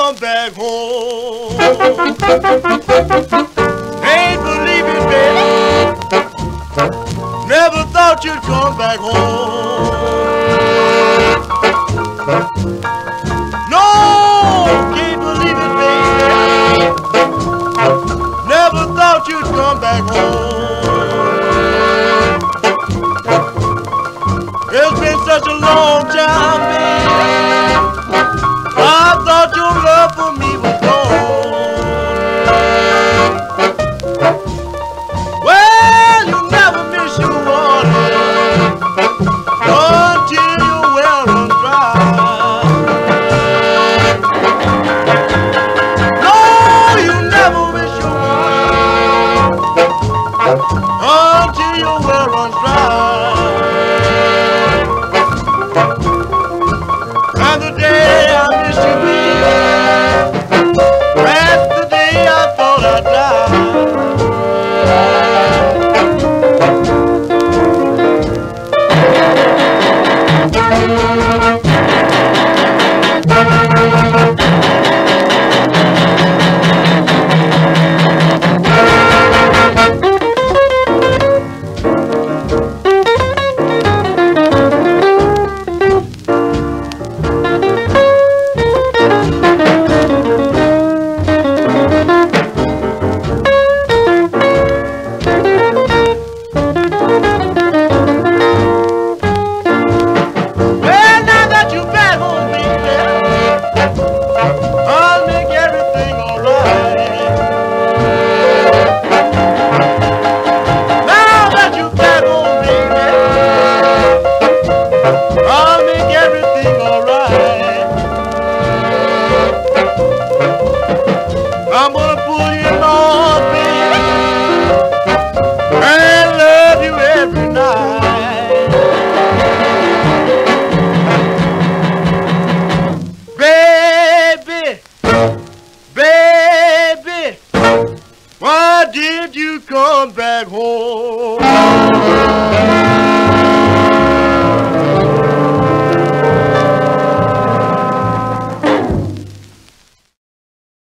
come back home. Ain't believe it, baby. Never thought you'd come back home. No, can't believe it, baby. Never thought you'd come back home. It's been such a long time, baby. I thought your love for me was gone. Well, you never miss your water until your well runs dry. No, you never miss your water until your well runs dry. And the day I miss you, baby, that's the day I thought I'd die. I'm gonna pull you along, baby, and love you every night. Baby, baby, why did you come back home?